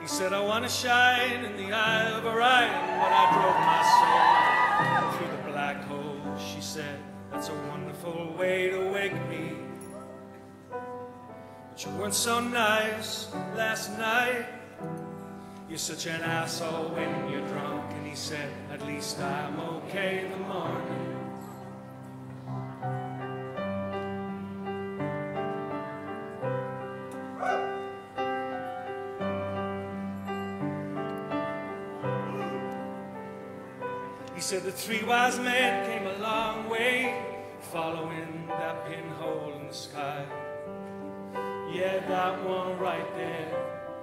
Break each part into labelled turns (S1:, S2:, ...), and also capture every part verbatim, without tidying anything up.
S1: said, I want to shine in the eye of Orion when I drove my soul through the black hole. She said, that's a wonderful way to wake me. But you weren't so nice last night. You're such an asshole when you're drunk. And he said, at least I'm okay in the morning. He said the three wise men came a long way, following that pinhole in the sky. Yeah, that one right there.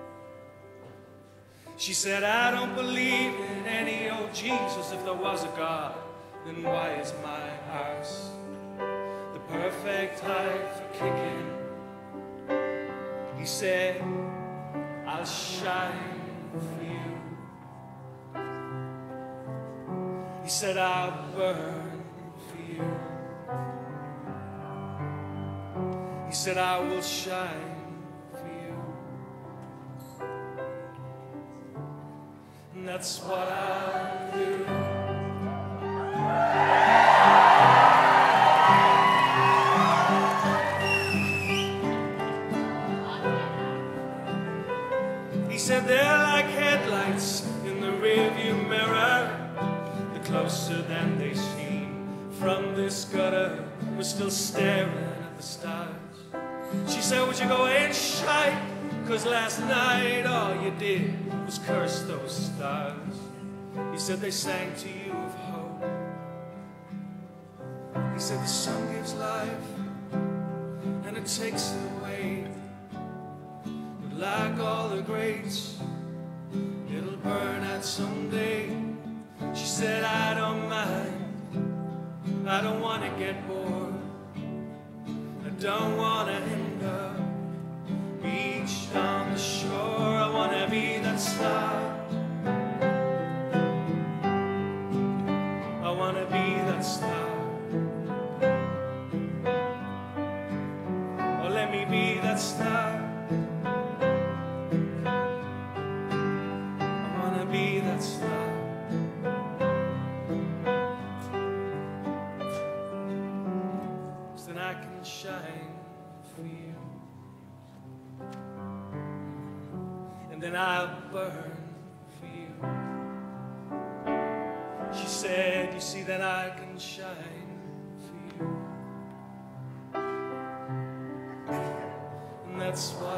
S1: She said, I don't believe in any old Jesus. If there was a God, then why is my arse the perfect height for kicking? He said, I'll shine for you. He said, I'll burn for you. He said, I will shine for you. And that's what I'll do. He said, they're like headlights in the rearview mirror. Closer than they seem from this gutter, we're still staring at the stars. She said, would you go and shite? Cause last night all you did was curse those stars. He said, they sang to you of hope. He said, the sun gives life and it takes it away. But like all the greats, it'll burn out someday. She said, I don't mind, I don't want to get bored, I don't want to end up beached on the shore. I want to be that star, I want to be that star. Oh, let me be that star, I want to be that star. Then I can shine for you, and then I'll burn for you. She said, you see, then I can shine for you, and that's why